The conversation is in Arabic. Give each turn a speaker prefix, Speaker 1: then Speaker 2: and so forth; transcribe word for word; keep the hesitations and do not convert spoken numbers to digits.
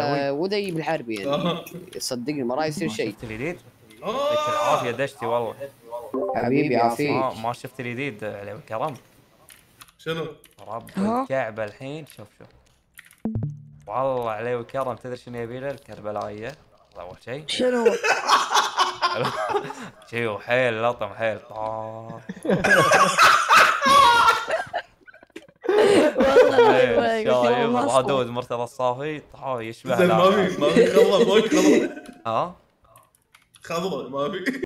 Speaker 1: آه ودي بالحربي يعني صدقني ما راح يصير شيء.
Speaker 2: شفت الجديد؟ يعطيك العافيه دشتي والله.
Speaker 1: حبيبي عافيك.
Speaker 2: ما ما شفت الجديد عليه الكرم.
Speaker 3: شنو؟
Speaker 2: رب الكعبه الحين شوف شوف والله عليه الكرم. تدري شنو يبي له؟ الكربلايه اول شيء.
Speaker 4: شنو؟
Speaker 2: شيء حيل لطم حيل طاح.
Speaker 4: والله
Speaker 2: شايف رادود مرتضى الصافي طاح يشبه.
Speaker 3: ما في ما في خضره فوق خضره.
Speaker 2: ها
Speaker 3: خضره ما في.